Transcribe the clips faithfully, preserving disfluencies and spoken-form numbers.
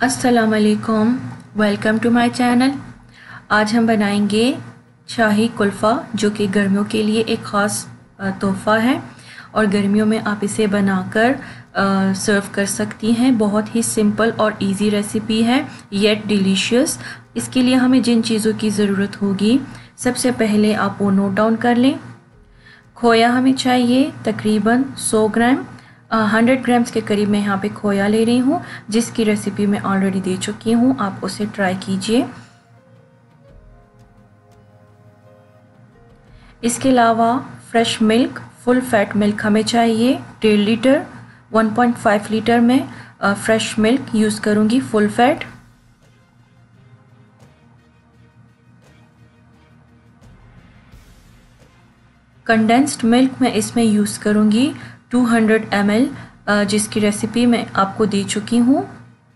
अस्सलाम वालेकुम, welcome to my channel. आज हम बनाएंगे शाही कुल्फ़ा, जो कि गर्मियों के लिए एक ख़ास तोहफ़ा है और गर्मियों में आप इसे बनाकर सर्व कर सकती हैं। बहुत ही सिंपल और इजी रेसिपी है, येट डिलीशियस। इसके लिए हमें जिन चीज़ों की ज़रूरत होगी, सबसे पहले आप वो नोट डाउन कर लें। खोया हमें चाहिए तकरीबन सौ ग्राम, हंड्रेड ग्राम्स के करीब मैं यहाँ पे खोया ले रही हूँ, जिसकी रेसिपी मैं ऑलरेडी दे चुकी हूँ, आप उसे ट्राई कीजिए। इसके अलावा fresh milk, full fat milk हमें चाहिए डेढ़ litre. One point five litre में फ्रेश मिल्क यूज़ करूँगी, फुल फैट। कंडेंस्ड मिल्क मैं इसमें यूज़ करूँगी टू हंड्रेड एम एल, जिसकी रेसिपी मैं आपको दे चुकी हूँ।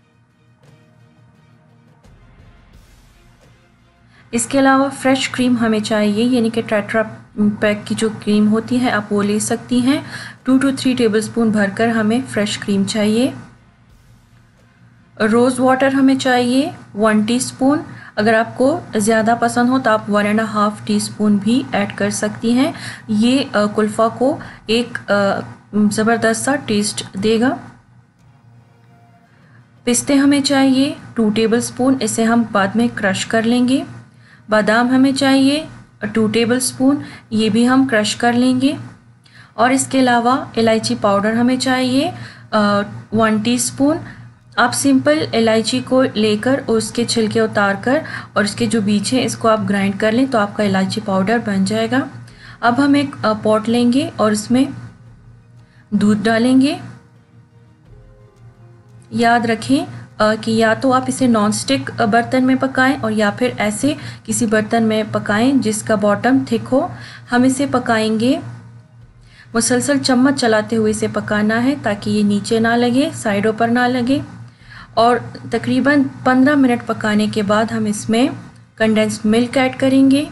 इसके अलावा फ्रेश क्रीम हमें चाहिए, यानी कि टेट्रा पैक की जो क्रीम होती है आप वो ले सकती हैं। टू टू थ्री टेबलस्पून भरकर हमें फ्रेश क्रीम चाहिए। रोज़ वाटर हमें चाहिए वन टीस्पून। अगर आपको ज़्यादा पसंद हो तो आप one and half teaspoon भी ऐड कर सकती हैं। ये कुल्फ़ा को एक ज़बरदस्त सा टेस्ट देगा। पिस्ते हमें चाहिए टू टेबलस्पून, इसे हम बाद में क्रश कर लेंगे। बादाम हमें चाहिए टू टेबलस्पून, ये भी हम क्रश कर लेंगे। और इसके अलावा इलायची पाउडर हमें चाहिए वन टीस्पून। आप सिंपल इलायची को लेकर उसके छिलके उतार कर और इसके जो बीज हैं इसको आप ग्राइंड कर लें तो आपका इलायची पाउडर बन जाएगा। अब हम एक पॉट लेंगे और इसमें दूध डालेंगे। याद रखें कि या तो आप इसे नॉन स्टिक बर्तन में पकाएं और या फिर ऐसे किसी बर्तन में पकाएं जिसका बॉटम थिक हो। हम इसे पकाएंगे, मुसलसल चम्मच चलाते हुए इसे पकाना है ताकि ये नीचे ना लगे, साइडों पर ना लगे। और तकरीबन पंद्रह मिनट पकाने के बाद हम इसमें कंडेंस्ड मिल्क ऐड करेंगे,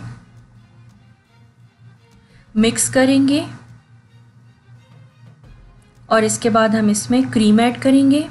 मिक्स करेंगे और इसके बाद हम इसमें क्रीम ऐड करेंगे।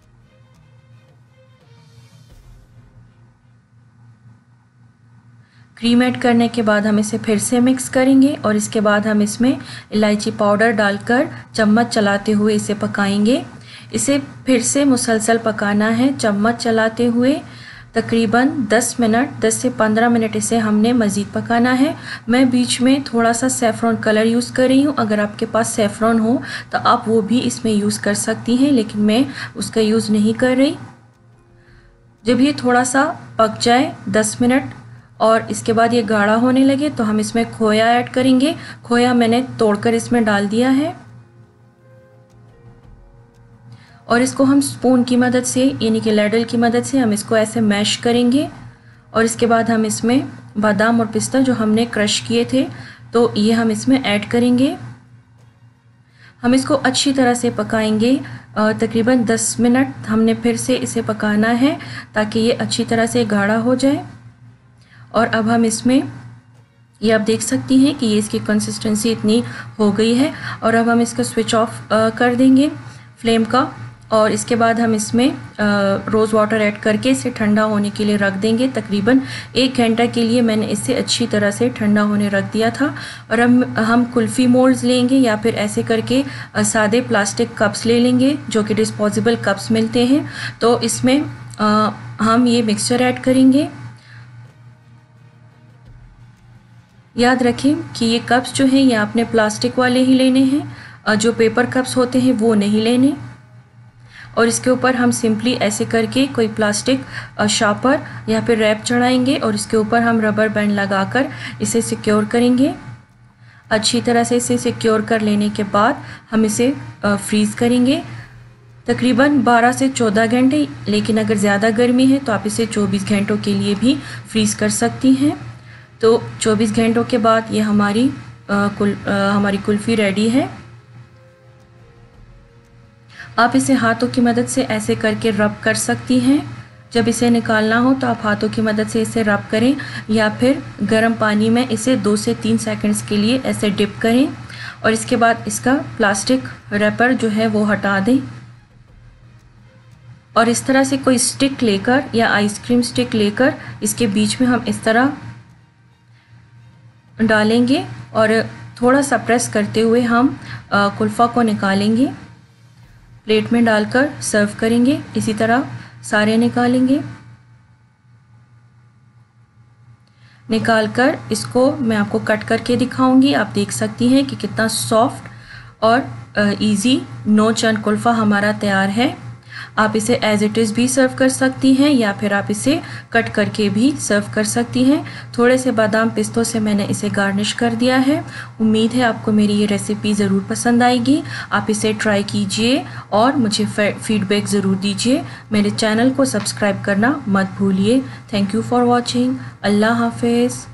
क्रीम ऐड करने के बाद हम इसे फिर से मिक्स करेंगे और इसके बाद हम इसमें इलायची पाउडर डालकर चम्मच चलाते हुए इसे पकाएंगे। इसे फिर से मुसलसल पकाना है चम्मच चलाते हुए। तकरीबन दस मिनट, दस से पंद्रह मिनट इसे हमने मज़ीद पकाना है। मैं बीच में थोड़ा सा सैफ़रॉन कलर यूज़ कर रही हूँ। अगर आपके पास सैफ़रॉन हो तो आप वो भी इसमें यूज़ कर सकती हैं, लेकिन मैं उसका यूज़ नहीं कर रही। जब ये थोड़ा सा पक जाए दस मिनट और इसके बाद ये गाढ़ा होने लगे तो हम इसमें खोया ऐड करेंगे। खोया मैंने तोड़कर इसमें डाल दिया है और इसको हम स्पून की मदद से, यानी कि लैडल की मदद से हम इसको ऐसे मैश करेंगे। और इसके बाद हम इसमें बादाम और पिस्ता जो हमने क्रश किए थे तो ये हम इसमें ऐड करेंगे। हम इसको अच्छी तरह से पकाएंगे, तकरीबन दस मिनट हमने फिर से इसे पकाना है ताकि ये अच्छी तरह से गाढ़ा हो जाए। और अब हम इसमें, ये आप देख सकती हैं कि ये इसकी कंसिस्टेंसी इतनी हो गई है। और अब हम इसका स्विच ऑफ कर देंगे फ्लेम का और इसके बाद हम इसमें रोज़ वाटर ऐड करके इसे ठंडा होने के लिए रख देंगे। तकरीबन एक घंटा के लिए मैंने इसे अच्छी तरह से ठंडा होने रख दिया था। और हम हम कुल्फ़ी मोल्ड्स लेंगे या फिर ऐसे करके सादे प्लास्टिक कप्स ले लेंगे जो कि डिस्पोजेबल कप्स मिलते हैं। तो इसमें आ, हम ये मिक्सचर ऐड करेंगे। याद रखें कि ये कप्स जो हैं ये आपने प्लास्टिक वाले ही लेने हैं, जो पेपर कप्स होते हैं वो नहीं लेने। और इसके ऊपर हम सिंपली ऐसे करके कोई प्लास्टिक शार्पर या फिर रैप चढ़ाएंगे और इसके ऊपर हम रबर बैंड लगाकर इसे सिक्योर करेंगे। अच्छी तरह से इसे सिक्योर कर लेने के बाद हम इसे फ्रीज़ करेंगे तकरीबन बारह से चौदह घंटे, लेकिन अगर ज़्यादा गर्मी है तो आप इसे चौबीस घंटों के लिए भी फ्रीज़ कर सकती हैं। तो चौबीस घंटों के बाद ये हमारी आ, कुल आ, हमारी कुल्फ़ी रेडी है। आप इसे हाथों की मदद से ऐसे करके रब कर सकती हैं। जब इसे निकालना हो तो आप हाथों की मदद से इसे रब करें या फिर गर्म पानी में इसे दो से तीन सेकंड्स के लिए ऐसे डिप करें और इसके बाद इसका प्लास्टिक रैपर जो है वो हटा दें। और इस तरह से कोई स्टिक लेकर या आइसक्रीम स्टिक लेकर इसके बीच में हम इस तरह डालेंगे और थोड़ा सा प्रेस करते हुए हम कुल्फ़ा को निकालेंगे, प्लेट में डालकर सर्व करेंगे। इसी तरह सारे निकालेंगे। निकालकर इसको मैं आपको कट करके दिखाऊंगी। आप देख सकती हैं कि कितना सॉफ्ट और इजी नो चन कुल्फ़ा हमारा तैयार है। आप इसे एज इट इज़ भी सर्व कर सकती हैं या फिर आप इसे कट करके भी सर्व कर सकती हैं। थोड़े से बादाम पिस्तों से मैंने इसे गार्निश कर दिया है। उम्मीद है आपको मेरी ये रेसिपी ज़रूर पसंद आएगी। आप इसे ट्राई कीजिए और मुझे फीडबैक ज़रूर दीजिए। मेरे चैनल को सब्सक्राइब करना मत भूलिए। Thank you for watching. अल्लाह हाफिज़।